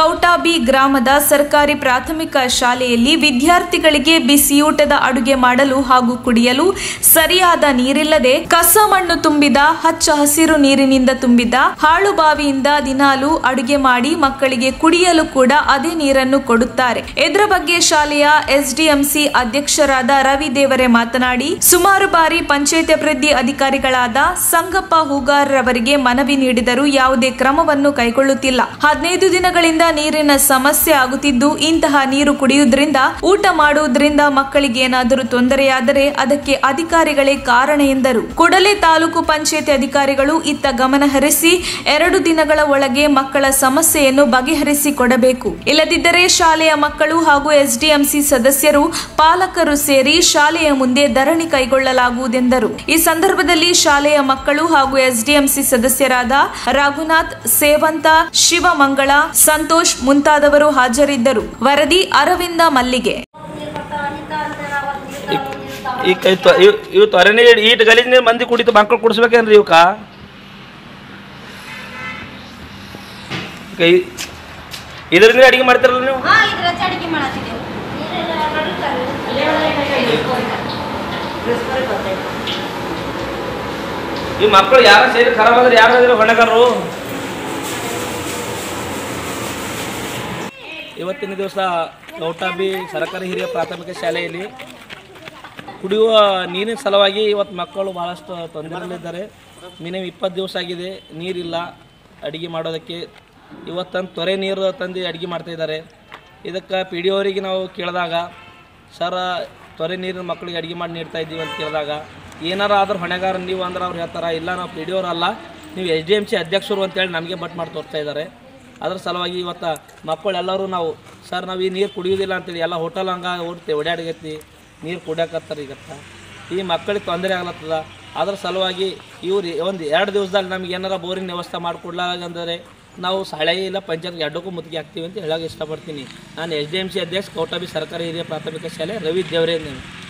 ಕೌಟಾಬಿ ಗ್ರಾಮದ ಸರ್ಕಾರಿ ಪ್ರಾಥಮಿಕ ಶಾಲೆಯಲ್ಲಿ ವಿದ್ಯಾರ್ಥಿಗಳಿಗೆ ಬಿಸಿಯೂಟದ ಅಡುಗೆ ಮಾಡಲು ಹಾಗೂ ಕುಡಿಯಲು ಸರಿಯಾದ ನೀರಿಲ್ಲದೆ ಕಸ ಮಣ್ಣು ತುಂಬಿದ ಹಚ್ಚ ಹಸಿರು ನೀರಿನಿಂದ ತುಂಬಿದ ಹಾಳು ಬಾವಿಯಿಂದ ದಿನಾಲು ಅಡುಗೆ ಮಾಡಿ ಮಕ್ಕಳಿಗೆ ಕುಡಿಯಲು ಕೂಡ ಅದೇ ನೀರನ್ನು ಕೊಡುತ್ತಾರೆ. ಇದರ ಬಗ್ಗೆ ಶಾಲೆಯ ಎಸ್ಡಿಎಂಸಿ ಅಧ್ಯಕ್ಷರಾದ ರವಿ ದೇವರೆ ಮಾತನಾಡಿ, ಸುಮಾರು ಬಾರಿ ಪಂಚಾಯತ್ ಅಭಿವೃದ್ಧಿ ಅಧಿಕಾರಿಗಳಾದ ಸಂಗಪ್ಪ ಹೂಗಾರ್ ರವರಿಗೆ ಮನವಿ ನೀಡಿದರೂ ಯಾವುದೇ ಕ್ರಮವನ್ನು ಕೈಗೊಳ್ಳುತ್ತಿಲ್ಲ. 15 ದಿನಗಳಿಂದ ನೀರಿನ ಸಮಸ್ಯೆ ಆಗುತ್ತಿದ್ದು, ಇಂತಹ ನೀರು ಕುಡಿಯುವುದರಿಂದ ಊಟ ಮಾಡುವುದರಿಂದ ಮಕ್ಕಳಿಗೆ ಏನಾದರೂ ತೊಂದರೆಯಾದರೆ ಅದಕ್ಕೆ ಅಧಿಕಾರಿಗಳೇ ಕಾರಣ ಎಂದರು. ಕೂಡಲೇ ತಾಲೂಕು ಪಂಚಾಯತ್ ಅಧಿಕಾರಿಗಳು ಇತ್ತ ಗಮನ ಹರಿಸಿ 2 ದಿನಗಳ ಒಳಗೆ ಮಕ್ಕಳ ಸಮಸ್ಯೆಯನ್ನು ಬಗೆಹರಿಸಿಕೊಡಬೇಕು. ಇಲ್ಲದಿದ್ದರೆ ಶಾಲೆಯ ಮಕ್ಕಳು ಹಾಗೂ ಎಸ್ಡಿಎಂಸಿ ಸದಸ್ಯರು ಪಾಲಕರು ಸೇರಿ ಶಾಲೆಯ ಮುಂದೆ ಧರಣಿ ಕೈಗೊಳ್ಳಲಾಗುವುದೆಂದರು. ಈ ಸಂದರ್ಭದಲ್ಲಿ ಶಾಲೆಯ ಮಕ್ಕಳು ಹಾಗೂ ಎಸ್ಡಿಎಂಸಿ ಸದಸ್ಯರಾದ ರಘುನಾಥ್, ಸೇವಂತ, ಶಿವಮಂಗಳ, ಸಂತೋಷ್ ಮುಂತಾದವರು ಹಾಜರಿದ್ದರು. ವರದಿ ಅರವಿಂದ ಮಲ್ಲಿಗೆ. ಇವು ತೊರೆನೇ ಈಟ್ ಗಲೀಜ್ ಮಂದಿ ಕುಡಿತು ಮಕ್ಕಳು ಕುಡಿಸ್ಬೇಕೇನ್ರಿ ಇವಕ್ಕ? ಇದರಿಂದ ಅಡಿಗೆ ಮಾಡ್ತಾರಲ್ಲ ನೀವು? ಈ ಮಕ್ಕಳು ಯಾರ ಸೇರಿ ಖರಾಬ್ ಆದ್ರೆ ಯಾರು ಹೊಣೆಗಾರರು? ಇವತ್ತಿನ ದಿವಸ ಕೌಟಾಬಿ ಸರ್ಕಾರಿ ಹಿರಿಯ ಪ್ರಾಥಮಿಕ ಶಾಲೆಯಲ್ಲಿ ಕುಡಿಯುವ ನೀರಿನ ಸಲುವಾಗಿ ಇವತ್ತು ಮಕ್ಕಳು ಭಾಳಷ್ಟು ತೊಂದರೆಯಲ್ಲಿದ್ದಾರೆ. ಮಿನಿಮಮ್ 20 ದಿವಸ ಆಗಿದೆ, ನೀರಿಲ್ಲ ಅಡುಗೆ ಮಾಡೋದಕ್ಕೆ. ಇವತ್ತಂದು ತೊರೆ ನೀರು ತಂದು ಅಡುಗೆ ಮಾಡ್ತಾಯಿದ್ದಾರೆ. ಇದಕ್ಕೆ ಪಿ ಡಿ ಅವರಿಗೆ ನಾವು ಕೇಳಿದಾಗ, ಸರ್ ತೊರೆ ನೀರಿನ ಮಕ್ಕಳಿಗೆ ಅಡುಗೆ ಮಾಡಿ ನೀಡ್ತಾ ಇದ್ದೀವಿ ಅಂತ ಕೇಳಿದಾಗ, ಏನಾರು ಆದ್ರೆ ಹೊಣೆಗಾರ ನೀವು ಅಂದ್ರೆ ಅವ್ರು ಹೇಳ್ತಾರೆ, ಇಲ್ಲ ನಾವು ಪಿ ಡಿ ಅವರಲ್ಲ, ನೀವು SDMC ಅಧ್ಯಕ್ಷರು ಅಂತೇಳಿ ನಮಗೆ ಬಟ್ ಮಾಡಿ ತೋರಿಸ್ತಾ ಇದ್ದಾರೆ. ಅದ್ರ ಸಲುವಾಗಿ ಇವತ್ತು ಮಕ್ಕಳೆಲ್ಲರೂ ನಾವು ಸರ್ ನಾವು ಈ ನೀರು ಕುಡಿಯೋದಿಲ್ಲ ಅಂತೇಳಿ ಎಲ್ಲ ಹೋಟೆಲ್ ಹಂಗೆ ಓಡಾಡಗೈತಿ, ನೀರು ಕುಡಿಯೋಕತ್ತಾರೆ. ಈಗತ್ತ ಈ ಮಕ್ಕಳಿಗೆ ತೊಂದರೆ ಆಗ್ಲತ್ತದ. ಅದ್ರ ಸಲುವಾಗಿ ಇವ್ರು ಒಂದು 2 ದಿವಸದಲ್ಲಿ ನಮ್ಗೆ ಏನಾರ ಬೋರಿನ ವ್ಯವಸ್ಥೆ ಮಾಡಿಕೊಡ್ಲಾಗಂದರೆ ನಾವು ಶಾಲೆ ಇಲ್ಲ ಪಂಚಾಯತ್ಗೆ ಎರಡಕ್ಕೂ ಮುತ್ತಿಗೆ ಹಾಕ್ತೀವಿ ಅಂತ ಹೇಳೋಕೆ ಇಷ್ಟಪಡ್ತೀನಿ. ನಾನು SDMC ಅಧ್ಯಕ್ಷ, ಕೌಟಾಬಿ ಸರ್ಕಾರಿ ಹಿರಿಯ ಪ್ರಾಥಮಿಕ ಶಾಲೆ, ರವಿ ದೇವರೇ.